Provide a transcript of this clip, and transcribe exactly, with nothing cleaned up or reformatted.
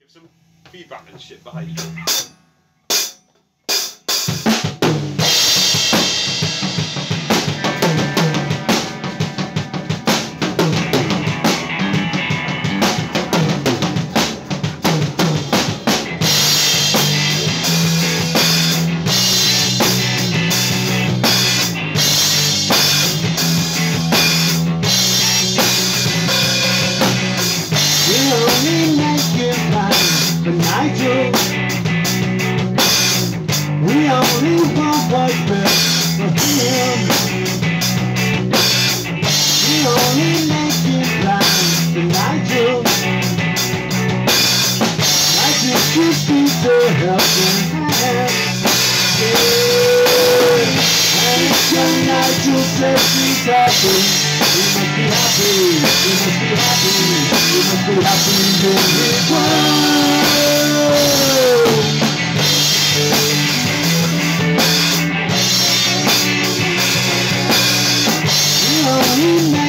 Give some feedback and shit behind you. Nigel, we only want what's best for him. We only make it blind to Nigel. Nigel just needs a helping hand. Yeah. And it's when Nigel says he's happy, we must be happy, we must be happy, we must be happy in his world. We only